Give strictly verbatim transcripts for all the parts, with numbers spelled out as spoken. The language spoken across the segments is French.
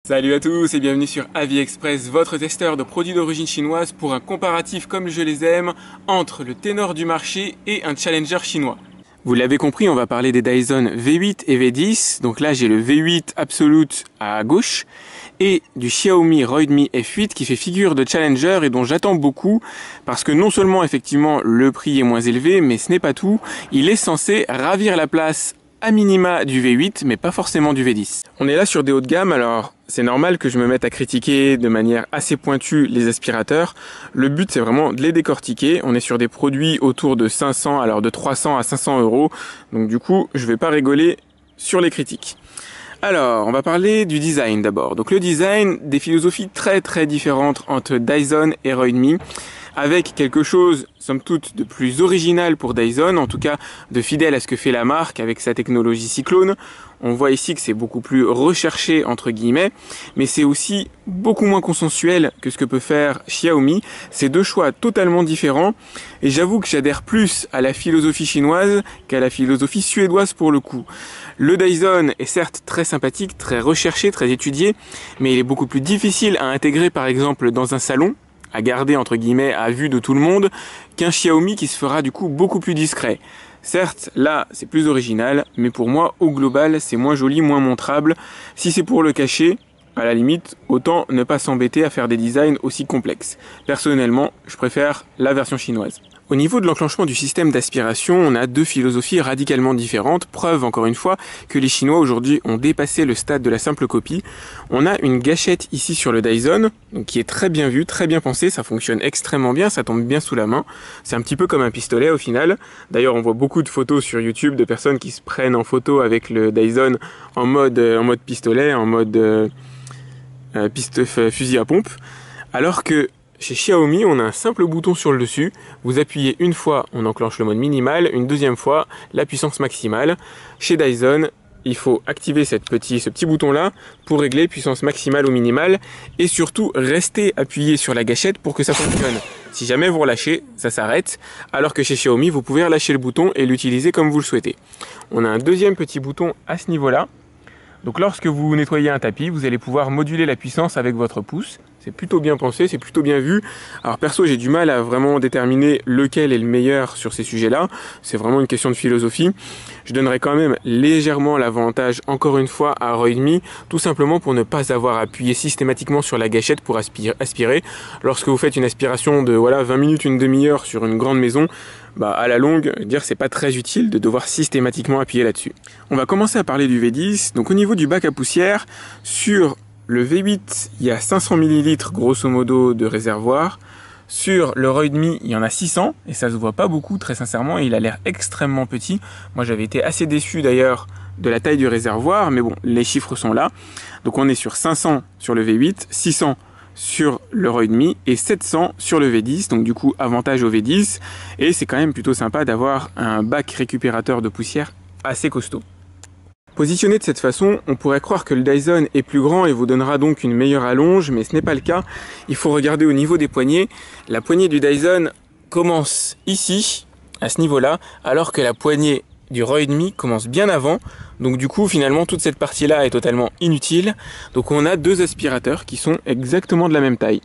Salut à tous et bienvenue sur AviExpress, votre testeur de produits d'origine chinoise pour un comparatif comme je les aime entre le ténor du marché et un challenger chinois. Vous l'avez compris, on va parler des Dyson V huit et V dix. Donc là, j'ai le V huit Absolute à gauche et du Xiaomi Redmi F huit qui fait figure de challenger et dont j'attends beaucoup parce que non seulement effectivement le prix est moins élevé, mais ce n'est pas tout. Il est censé ravir la place à minima du V huit, mais pas forcément du V dix. On est là sur des hauts de gamme, alors c'est normal que je me mette à critiquer de manière assez pointue les aspirateurs. Le but, c'est vraiment de les décortiquer. On est sur des produits autour de cinq cents, alors de trois cents à cinq cents euros. Donc du coup, je vais pas rigoler sur les critiques. Alors, on va parler du design d'abord. Donc le design, des philosophies très très différentes entre Dyson et Redmi, avec quelque chose, somme toute, de plus original pour Dyson, en tout cas de fidèle à ce que fait la marque avec sa technologie Cyclone. On voit ici que c'est beaucoup plus recherché, entre guillemets, mais c'est aussi beaucoup moins consensuel que ce que peut faire Xiaomi. C'est deux choix totalement différents, et j'avoue que j'adhère plus à la philosophie chinoise qu'à la philosophie suédoise pour le coup. Le Dyson est certes très sympathique, très recherché, très étudié, mais il est beaucoup plus difficile à intégrer par exemple dans un salon, à garder entre guillemets à vue de tout le monde, qu'un Xiaomi qui se fera du coup beaucoup plus discret. Certes, là, c'est plus original, mais pour moi, au global, c'est moins joli, moins montrable. Si c'est pour le cacher, à la limite, autant ne pas s'embêter à faire des designs aussi complexes. Personnellement, je préfère la version chinoise. Au niveau de l'enclenchement du système d'aspiration, on a deux philosophies radicalement différentes. Preuve, encore une fois, que les Chinois aujourd'hui ont dépassé le stade de la simple copie. On a une gâchette ici sur le Dyson, donc qui est très bien vue, très bien pensée, ça fonctionne extrêmement bien, ça tombe bien sous la main. C'est un petit peu comme un pistolet au final. D'ailleurs, on voit beaucoup de photos sur YouTube de personnes qui se prennent en photo avec le Dyson en mode, en mode pistolet, en mode euh, euh, piste, fusil à pompe. Alors que chez Xiaomi, on a un simple bouton sur le dessus. Vous appuyez une fois, on enclenche le mode minimal, une deuxième fois, la puissance maximale. Chez Dyson, il faut activer cette petit, ce petit bouton-là pour régler puissance maximale ou minimale et surtout rester appuyé sur la gâchette pour que ça fonctionne. Si jamais vous relâchez, ça s'arrête, alors que chez Xiaomi, vous pouvez relâcher le bouton et l'utiliser comme vous le souhaitez. On a un deuxième petit bouton à ce niveau-là. Donc lorsque vous nettoyez un tapis, vous allez pouvoir moduler la puissance avec votre pouce. C'est plutôt bien pensé, c'est plutôt bien vu. Alors perso, j'ai du mal à vraiment déterminer lequel est le meilleur sur ces sujets-là. C'est vraiment une question de philosophie. Je donnerais quand même légèrement l'avantage, encore une fois, à Redmi, tout simplement pour ne pas avoir appuyé systématiquement sur la gâchette pour aspirer. Lorsque vous faites une aspiration de voilà vingt minutes, une demi-heure sur une grande maison, bah à la longue, dire c'est pas très utile de devoir systématiquement appuyer là-dessus. On va commencer à parler du V dix. Donc au niveau du bac à poussière, sur le V huit, il y a cinq cents millilitres grosso modo de réservoir. Sur le Redmi, il y en a six cents et ça se voit pas beaucoup très sincèrement. Il a l'air extrêmement petit. Moi, j'avais été assez déçu d'ailleurs de la taille du réservoir, mais bon, les chiffres sont là. Donc on est sur cinq cents sur le V huit, six cents sur le Redmi et sept cents sur le V dix. Donc du coup, avantage au V dix. Et c'est quand même plutôt sympa d'avoir un bac récupérateur de poussière assez costaud. Positionné de cette façon, on pourrait croire que le Dyson est plus grand et vous donnera donc une meilleure allonge, mais ce n'est pas le cas. Il faut regarder au niveau des poignées. La poignée du Dyson commence ici, à ce niveau-là, alors que la poignée du Redmi commence bien avant. Donc du coup, finalement, toute cette partie-là est totalement inutile. Donc on a deux aspirateurs qui sont exactement de la même taille.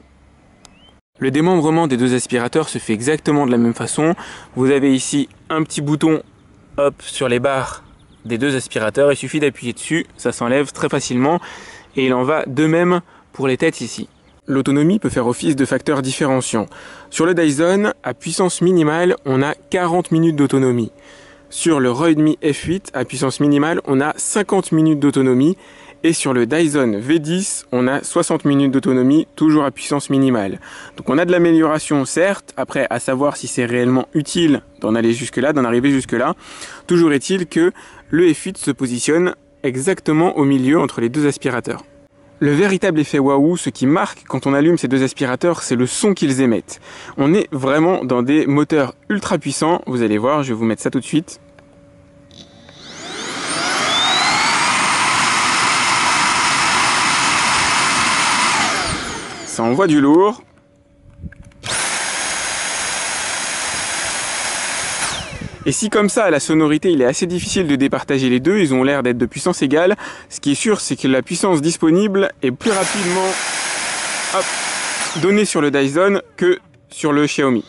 Le démembrement des deux aspirateurs se fait exactement de la même façon. Vous avez ici un petit bouton, hop, sur les barres des deux aspirateurs, il suffit d'appuyer dessus, ça s'enlève très facilement et il en va de même pour les têtes ici. L'autonomie peut faire office de facteur différenciant. Sur le Dyson, à puissance minimale, on a quarante minutes d'autonomie. Sur le Redmi F huit, à puissance minimale, on a cinquante minutes d'autonomie. Et sur le Dyson V dix, on a soixante minutes d'autonomie, toujours à puissance minimale. Donc on a de l'amélioration, certes. Après, à savoir si c'est réellement utile d'en aller jusque-là, d'en arriver jusque-là. Toujours est-il que le F huit se positionne exactement au milieu entre les deux aspirateurs. Le véritable effet waouh, ce qui marque quand on allume ces deux aspirateurs, c'est le son qu'ils émettent. On est vraiment dans des moteurs ultra puissants. Vous allez voir, je vais vous mettre ça tout de suite. Ça envoie du lourd. Et si comme ça, la sonorité, il est assez difficile de départager les deux, ils ont l'air d'être de puissance égale, ce qui est sûr, c'est que la puissance disponible est plus rapidement hop, donnée sur le Dyson que sur le Xiaomi.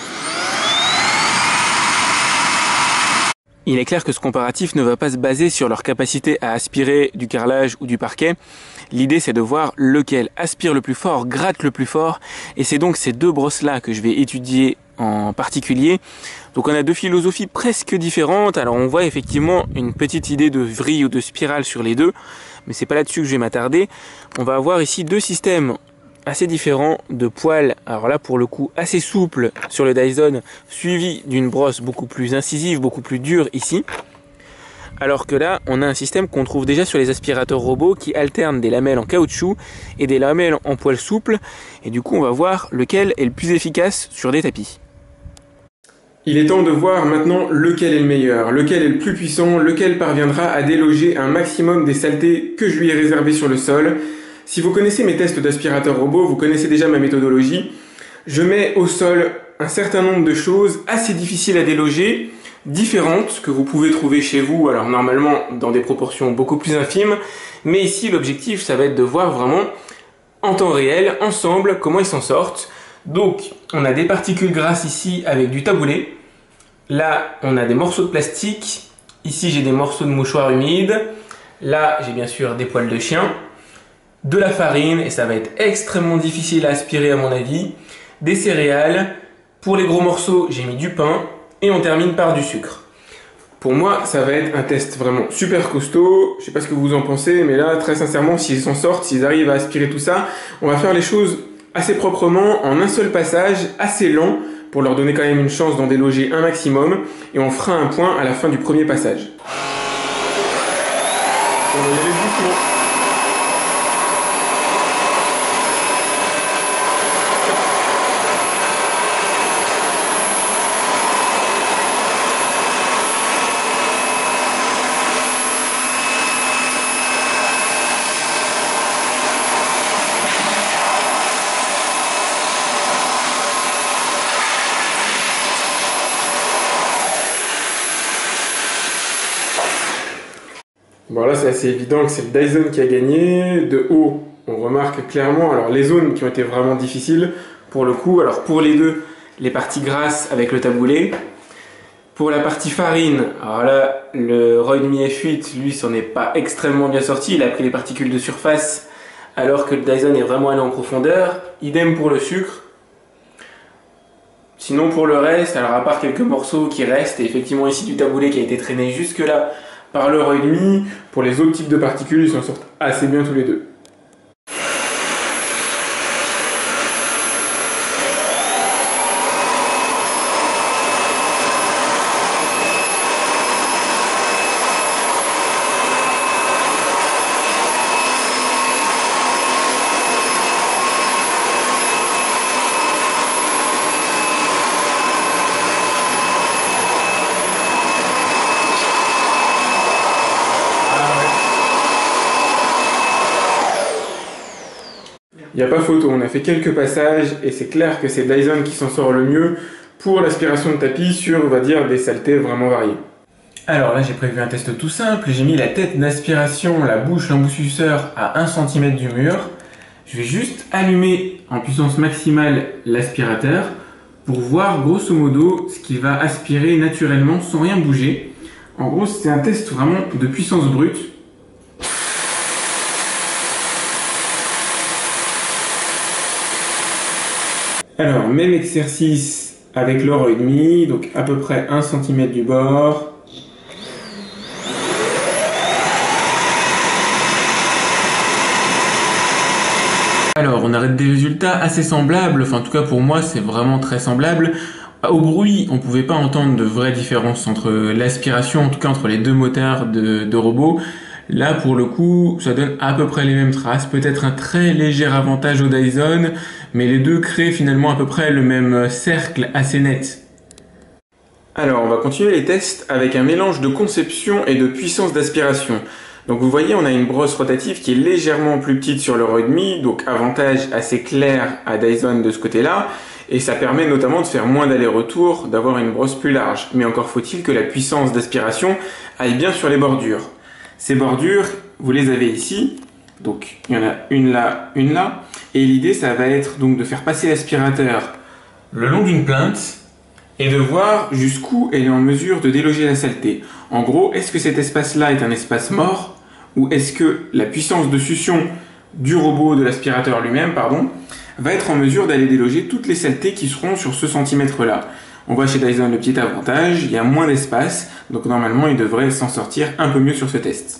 Il est clair que ce comparatif ne va pas se baser sur leur capacité à aspirer du carrelage ou du parquet. L'idée, c'est de voir lequel aspire le plus fort, gratte le plus fort, et c'est donc ces deux brosses-là que je vais étudier en particulier. Donc on a deux philosophies presque différentes. Alors on voit effectivement une petite idée de vrille ou de spirale sur les deux, mais c'est pas là-dessus que je vais m'attarder. On va avoir ici deux systèmes assez différents de poils, alors là pour le coup assez souple sur le Dyson, suivi d'une brosse beaucoup plus incisive, beaucoup plus dure ici. Alors que là, on a un système qu'on trouve déjà sur les aspirateurs robots qui alternent des lamelles en caoutchouc et des lamelles en poils souples. Et du coup, on va voir lequel est le plus efficace sur des tapis. Il est temps de voir maintenant lequel est le meilleur, lequel est le plus puissant, lequel parviendra à déloger un maximum des saletés que je lui ai réservées sur le sol. Si vous connaissez mes tests d'aspirateur robot, vous connaissez déjà ma méthodologie. Je mets au sol un certain nombre de choses assez difficiles à déloger, différentes, que vous pouvez trouver chez vous, alors normalement dans des proportions beaucoup plus infimes, mais ici l'objectif ça va être de voir vraiment en temps réel, ensemble, comment ils s'en sortent. Donc on a des particules grasses ici avec du taboulet, là on a des morceaux de plastique, ici j'ai des morceaux de mouchoirs humides, là j'ai bien sûr des poils de chien, de la farine, et ça va être extrêmement difficile à aspirer à mon avis, des céréales, pour les gros morceaux j'ai mis du pain, et on termine par du sucre. Pour moi, ça va être un test vraiment super costaud. Je sais pas ce que vous en pensez, mais là, très sincèrement, s'ils s'en sortent, s'ils arrivent à aspirer tout ça, on va faire les choses assez proprement, en un seul passage, assez lent, pour leur donner quand même une chance d'en déloger un maximum, et on fera un point à la fin du premier passage. On va y aller doucement. Bon là c'est assez évident que c'est le Dyson qui a gagné. De haut, on remarque clairement alors les zones qui ont été vraiment difficiles pour le coup. Alors pour les deux, les parties grasses avec le taboulet. Pour la partie farine, alors là le Roidmi F huit, lui, s'en est pas extrêmement bien sorti. Il a pris les particules de surface alors que le Dyson est vraiment allé en profondeur. Idem pour le sucre. Sinon pour le reste, alors à part quelques morceaux qui restent, et effectivement ici du taboulet qui a été traîné jusque là par le Roidmi, pour les autres types de particules, ils s'en sortent assez bien tous les deux. Il n'y a pas photo, on a fait quelques passages et c'est clair que c'est Dyson qui s'en sort le mieux pour l'aspiration de tapis sur, on va dire, des saletés vraiment variées. Alors là j'ai prévu un test tout simple, j'ai mis la tête d'aspiration, la bouche, l'embouchure à un centimètre du mur. Je vais juste allumer en puissance maximale l'aspirateur pour voir grosso modo ce qui va aspirer naturellement sans rien bouger. En gros c'est un test vraiment de puissance brute. Alors, même exercice avec le Roidmi, donc à peu près un centimètre du bord. Alors, on arrête des résultats assez semblables, enfin en tout cas pour moi c'est vraiment très semblable. Au bruit, on ne pouvait pas entendre de vraies différences entre l'aspiration, en tout cas entre les deux moteurs de, de robots. Là, pour le coup, ça donne à peu près les mêmes traces, peut-être un très léger avantage au Dyson, mais les deux créent finalement à peu près le même cercle assez net. Alors, on va continuer les tests avec un mélange de conception et de puissance d'aspiration. Donc vous voyez, on a une brosse rotative qui est légèrement plus petite sur le Roidmi, donc avantage assez clair à Dyson de ce côté-là. et ça permet notamment de faire moins d'allers-retours, d'avoir une brosse plus large. Mais encore faut-il que la puissance d'aspiration aille bien sur les bordures. Ces bordures, vous les avez ici, donc il y en a une là, une là, et l'idée ça va être donc de faire passer l'aspirateur le long d'une plainte et de voir jusqu'où elle est en mesure de déloger la saleté. En gros, est-ce que cet espace-là est un espace mort, ou est-ce que la puissance de succion du robot, de l'aspirateur lui-même, pardon, va être en mesure d'aller déloger toutes les saletés qui seront sur ce centimètre-là. On voit chez Dyson le petit avantage, il y a moins d'espace, donc normalement il devrait s'en sortir un peu mieux sur ce test.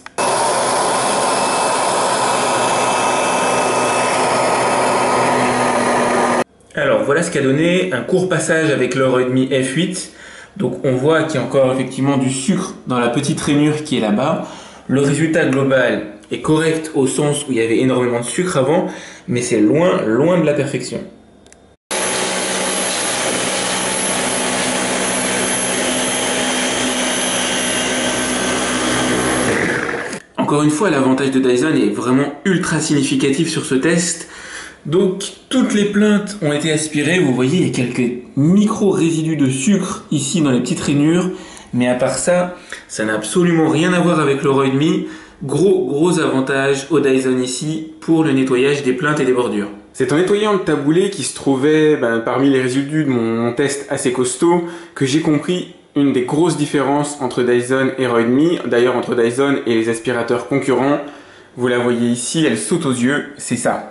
Alors voilà ce qu'a donné un court passage avec l'Euro et demi F huit. Donc on voit qu'il y a encore effectivement du sucre dans la petite rainure qui est là-bas. Le résultat global est correct au sens où il y avait énormément de sucre avant, mais c'est loin, loin de la perfection. Encore une fois, l'avantage de Dyson est vraiment ultra significatif sur ce test. Donc, toutes les plaintes ont été aspirées. Vous voyez, il y a quelques micro-résidus de sucre ici dans les petites rainures. Mais à part ça, ça n'a absolument rien à voir avec l'Euro et demi. Gros, gros avantage au Dyson ici pour le nettoyage des plaintes et des bordures. C'est en nettoyant le taboulé qui se trouvait ben, parmi les résidus de mon test assez costaud que j'ai compris une des grosses différences entre Dyson et Euro et demi. D'ailleurs, entre Dyson et les aspirateurs concurrents. Vous la voyez ici, elle saute aux yeux, c'est ça.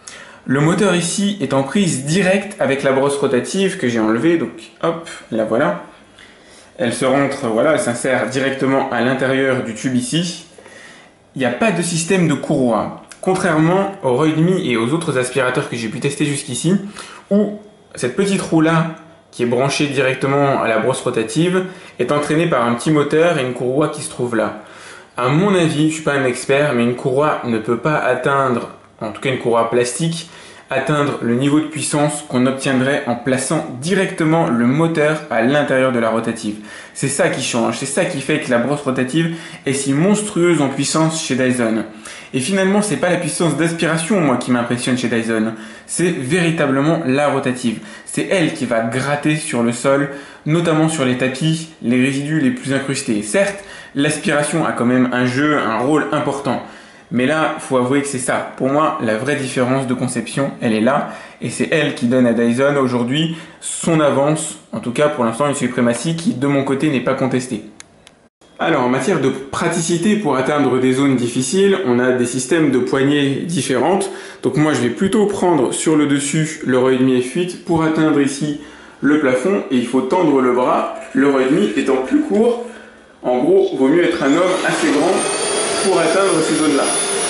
Le moteur ici est en prise directe avec la brosse rotative que j'ai enlevée, donc hop, la voilà. Elle se rentre, voilà, elle s'insère directement à l'intérieur du tube ici. Il n'y a pas de système de courroie, contrairement au Euro et demi et aux autres aspirateurs que j'ai pu tester jusqu'ici, où cette petite roue là, qui est branchée directement à la brosse rotative, est entraînée par un petit moteur et une courroie qui se trouve là. À mon avis, je ne suis pas un expert, mais une courroie ne peut pas atteindre, en tout cas une courroie plastique, atteindre le niveau de puissance qu'on obtiendrait en plaçant directement le moteur à l'intérieur de la rotative. C'est ça qui change, c'est ça qui fait que la brosse rotative est si monstrueuse en puissance chez Dyson. Et finalement, c'est pas la puissance d'aspiration, moi, qui m'impressionne chez Dyson. C'est véritablement la rotative. C'est elle qui va gratter sur le sol, notamment sur les tapis, les résidus les plus incrustés. Certes, l'aspiration a quand même un jeu, un rôle important. Mais là, faut avouer que c'est ça. Pour moi, la vraie différence de conception, elle est là. Et c'est elle qui donne à Dyson aujourd'hui son avance. En tout cas, pour l'instant, une suprématie qui, de mon côté, n'est pas contestée. Alors, en matière de praticité pour atteindre des zones difficiles, on a des systèmes de poignées différentes. Donc moi, je vais plutôt prendre sur le dessus l'Euro et demi F huit pour atteindre ici le plafond. Et il faut tendre le bras, l'Euro et demi étant plus court. En gros, il vaut mieux être un homme assez grand pour atteindre ces zones-là.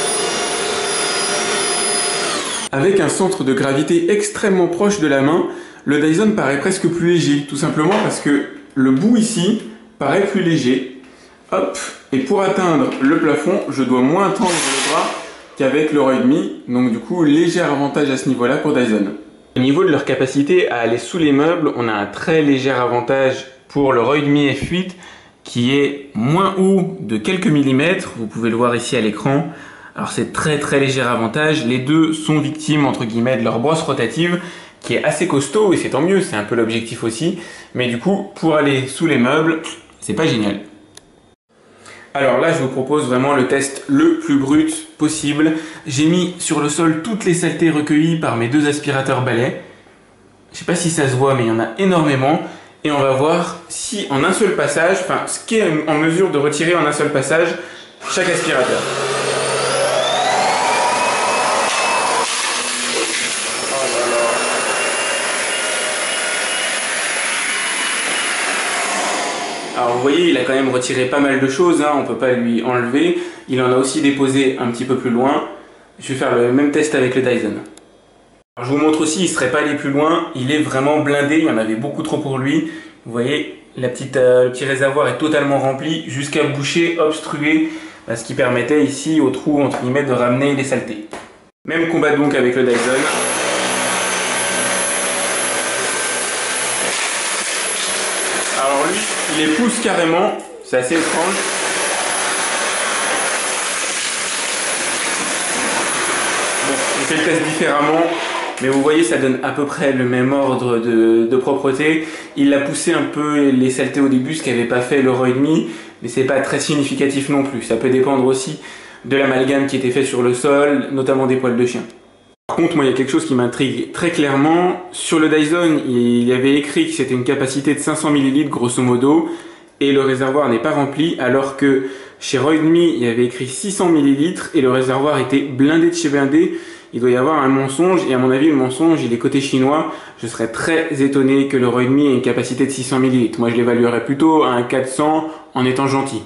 Avec un centre de gravité extrêmement proche de la main, le Dyson paraît presque plus léger, tout simplement parce que le bout ici paraît plus léger. Hop, et pour atteindre le plafond, je dois moins tendre le bras qu'avec l'Euro et demi, donc du coup, léger avantage à ce niveau-là pour Dyson. Au niveau de leur capacité à aller sous les meubles, on a un très léger avantage pour l'Euro et demi F huit, qui est moins haut de quelques millimètres, vous pouvez le voir ici à l'écran. Alors c'est très très léger avantage, les deux sont victimes entre guillemets de leur brosse rotative qui est assez costaud et c'est tant mieux, c'est un peu l'objectif aussi, mais du coup pour aller sous les meubles, c'est pas génial. Alors là je vous propose vraiment le test le plus brut possible. J'ai mis sur le sol toutes les saletés recueillies par mes deux aspirateurs balais. Je sais pas si ça se voit mais il y en a énormément. Et on va voir si en un seul passage, enfin ce qui est en mesure de retirer en un seul passage chaque aspirateur. Alors vous voyez, il a quand même retiré pas mal de choses, hein, on ne peut pas lui enlever. Il en a aussi déposé un petit peu plus loin. Je vais faire le même test avec le Dyson. Alors, je vous montre aussi, il ne serait pas allé plus loin, il est vraiment blindé, il y en avait beaucoup trop pour lui. Vous voyez, la petite, euh, le petit réservoir est totalement rempli jusqu'à boucher, obstruer, ce qui permettait ici au trou entre guillemets de ramener les saletés. Même combat donc avec le Dyson. Alors lui, il les pousse carrément, c'est assez étrange. Bon, on fait le test différemment. mais vous voyez ça donne à peu près le même ordre de, de propreté. Il a poussé un peu les saletés au début, ce qu'avait pas fait l'Euro et demi, mais c'est pas très significatif non plus. Ça peut dépendre aussi de l'amalgame qui était fait sur le sol, notamment des poils de chien. Par contre, moi, il y a quelque chose qui m'intrigue très clairement. Sur le Dyson, il y avait écrit que c'était une capacité de cinq cents millilitres grosso modo, et le réservoir n'est pas rempli, alors que chez Roidme, il y avait écrit six cents millilitres et le réservoir était blindé de chez blindé. Il doit y avoir un mensonge, et à mon avis, le mensonge, il est côté chinois. Je serais très étonné que le Roidme ait une capacité de six cents millilitres. Moi, je l'évaluerais plutôt à un quatre cents en étant gentil.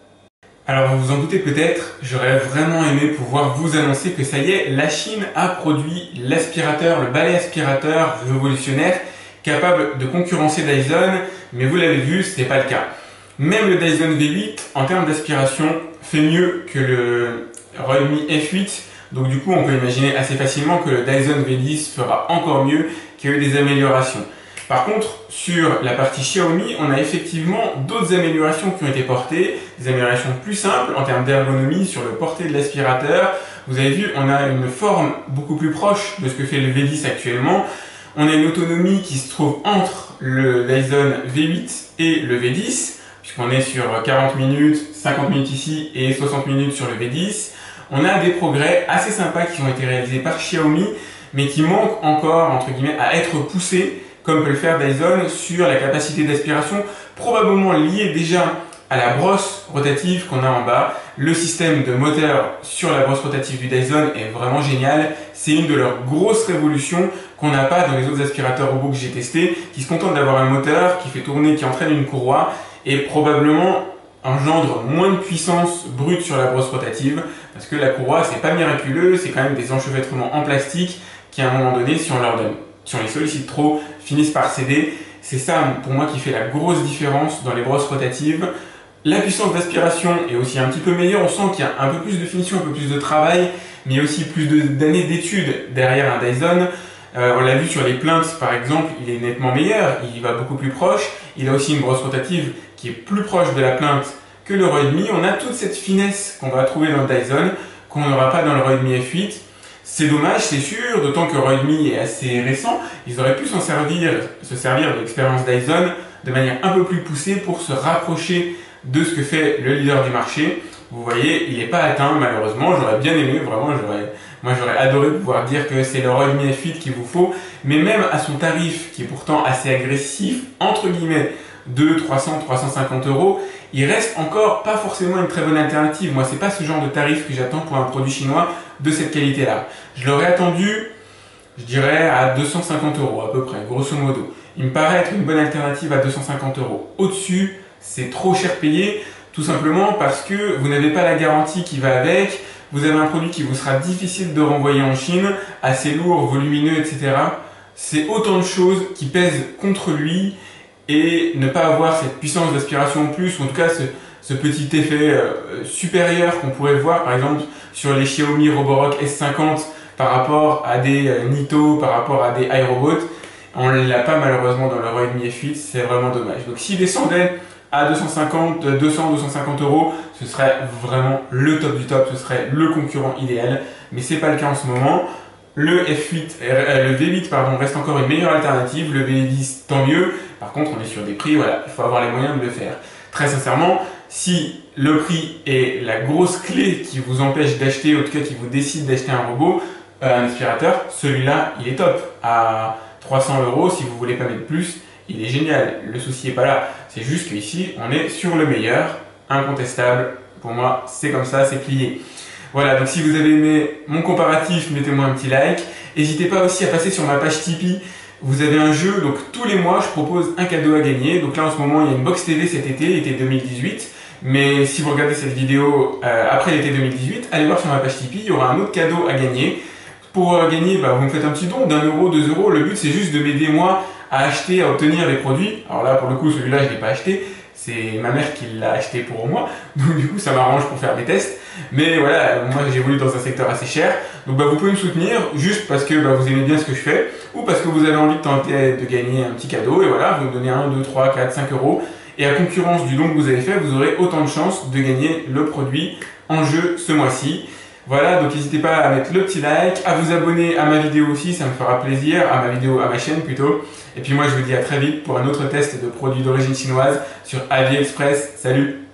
Alors vous vous en doutez peut-être, j'aurais vraiment aimé pouvoir vous annoncer que ça y est, la Chine a produit l'aspirateur, le balai aspirateur révolutionnaire capable de concurrencer Dyson, mais vous l'avez vu, ce n'est pas le cas. Même le Dyson V huit, en termes d'aspiration, fait mieux que le Roidme F huit, donc du coup on peut imaginer assez facilement que le Dyson V dix fera encore mieux, qu'il y a eu des améliorations. Par contre, sur la partie Xiaomi, on a effectivement d'autres améliorations qui ont été portées, des améliorations plus simples en termes d'ergonomie sur le porté de l'aspirateur. Vous avez vu, on a une forme beaucoup plus proche de ce que fait le V dix actuellement. On a une autonomie qui se trouve entre le Dyson V huit et le V dix, puisqu'on est sur quarante minutes, cinquante minutes ici et soixante minutes sur le V dix. On a des progrès assez sympas qui ont été réalisés par Xiaomi, mais qui manquent encore, entre guillemets, à être poussés, comme peut le faire Dyson, sur la capacité d'aspiration, probablement liée déjà à la brosse rotative qu'on a en bas. Le système de moteur sur la brosse rotative du Dyson est vraiment génial. C'est une de leurs grosses révolutions qu'on n'a pas dans les autres aspirateurs robots que j'ai testés, qui se contentent d'avoir un moteur qui fait tourner, qui entraîne une courroie et probablement engendre moins de puissance brute sur la brosse rotative, parce que la courroie, c'est pas miraculeux, c'est quand même des enchevêtrements en plastique qui, à un moment donné, si on leur donne, si on les sollicite trop, finissent par céder. C'est ça, pour moi, qui fait la grosse différence dans les brosses rotatives. La puissance d'aspiration est aussi un petit peu meilleure. On sent qu'il y a un peu plus de finition, un peu plus de travail, mais il y a aussi plus d'années d'études derrière un Dyson. Euh, on l'a vu sur les plaintes, par exemple, il est nettement meilleur. Il va beaucoup plus proche. Il a aussi une brosse rotative qui est plus proche de la plainte que le Roidme. On a toute cette finesse qu'on va trouver dans le Dyson, qu'on n'aura pas dans le Roidme F huit. C'est dommage, c'est sûr, d'autant que Roidme est assez récent. Ils auraient pu s'en servir, se servir de l'expérience Dyson de manière un peu plus poussée pour se rapprocher de ce que fait le leader du marché. Vous voyez, il n'est pas atteint malheureusement. J'aurais bien aimé, vraiment, j'aurais, moi j'aurais adoré pouvoir dire que c'est le Roidme F huit qu'il vous faut. Mais même à son tarif, qui est pourtant assez agressif, entre guillemets, de trois cents à trois cent cinquante euros, il reste encore pas forcément une très bonne alternative. Moi, c'est pas ce genre de tarif que j'attends pour un produit chinois de cette qualité-là. Je l'aurais attendu, je dirais, à deux cent cinquante euros à peu près, grosso modo. Il me paraît être une bonne alternative à deux cent cinquante euros. Au-dessus, c'est trop cher payé, tout simplement parce que vous n'avez pas la garantie qui va avec. Vous avez un produit qui vous sera difficile de renvoyer en Chine, assez lourd, volumineux, et cetera. C'est autant de choses qui pèsent contre lui. Et ne pas avoir cette puissance d'aspiration en plus, ou en tout cas ce, ce petit effet euh, supérieur qu'on pourrait voir par exemple sur les Xiaomi Roborock S cinquante par rapport à des euh, Nito, par rapport à des iRobot, on ne l'a pas malheureusement dans le Roidme F huit, c'est vraiment dommage. Donc s'il descendait à deux cent cinquante, deux cents, deux cent cinquante euros, ce serait vraiment le top du top, ce serait le concurrent idéal, mais c'est pas le cas en ce moment. Le F huit, euh, le V huit pardon, reste encore une meilleure alternative, le V dix tant mieux. Par contre, on est sur des prix, voilà, il faut avoir les moyens de le faire. Très sincèrement, si le prix est la grosse clé qui vous empêche d'acheter, en tout cas qui vous décide d'acheter un robot, euh, un aspirateur, celui-là, il est top. À trois cents euros, si vous voulez pas mettre plus, il est génial. Le souci n'est pas là. C'est juste qu'ici, on est sur le meilleur, incontestable. Pour moi, c'est comme ça, c'est plié. Voilà, donc si vous avez aimé mon comparatif, mettez-moi un petit like. N'hésitez pas aussi à passer sur ma page Tipeee. Vous avez un jeu, donc tous les mois, je propose un cadeau à gagner. Donc là, en ce moment, il y a une box T V cet été, été deux mille dix-huit. Mais si vous regardez cette vidéo euh, après l'été deux mille dix-huit, allez voir sur ma page Tipeee, il y aura un autre cadeau à gagner. Pour euh, gagner, bah, vous me faites un petit don d'un euro, deux euros. Le but, c'est juste de m'aider, moi, à acheter, à obtenir les produits. Alors là, pour le coup, celui-là, je ne l'ai pas acheté. C'est ma mère qui l'a acheté pour moi, donc du coup ça m'arrange pour faire des tests. Mais voilà, moi j'ai voulu dans un secteur assez cher, donc bah, vous pouvez me soutenir juste parce que bah, vous aimez bien ce que je fais, ou parce que vous avez envie de tenter de gagner un petit cadeau, et voilà, vous me donnez un, deux, trois, quatre, cinq euros, et à concurrence du don que vous avez fait, vous aurez autant de chances de gagner le produit en jeu ce mois-ci. Voilà, donc n'hésitez pas à mettre le petit like, à vous abonner à ma vidéo aussi, ça me fera plaisir, à ma vidéo, à ma chaîne plutôt. Et puis moi je vous dis à très vite pour un autre test de produits d'origine chinoise sur AliExpress. Salut!